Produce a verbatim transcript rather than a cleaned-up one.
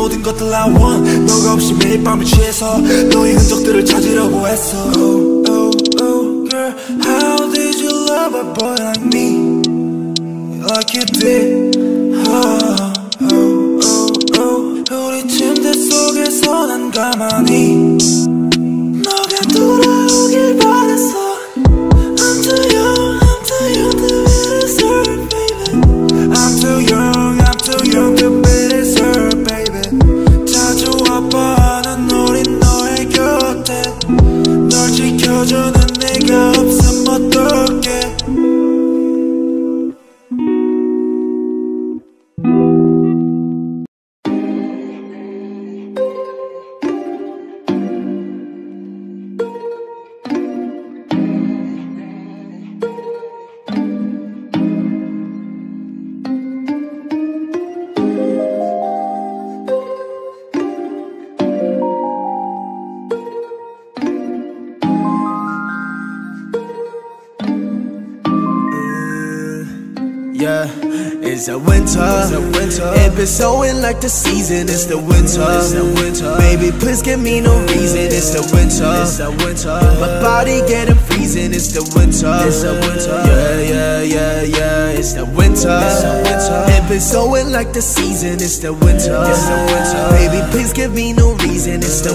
모든 것들 I want 너가 없이 매일 밤을 취해서 너의 흔적들을 찾으려고 했어. Oh, oh, oh, girl, how did you love a boy like me like you did? Oh, oh, oh, oh. 우리 침대 속에서 난 가만히 너가 돌아오길 바랬어. I'm too young, I'm too young to be deserved, baby. I'm too young, I'm too young to be deserved, baby. 자주 와봐하는 우린 너의 곁에 널 지켜주는 내가 없음 어떡해. Yeah, it's a winter. It's a winter. It been snowing like the season. It's the winter. It's the winter. Baby, please give me no reason. It's the winter. It's the winter. My body getting freezing. It's the winter. It's the winter. Yeah, yeah, yeah, yeah. It's the winter. It's the winter. It been snowing like the season. It's the winter. It's the winter. Baby, please give me no reason. It's the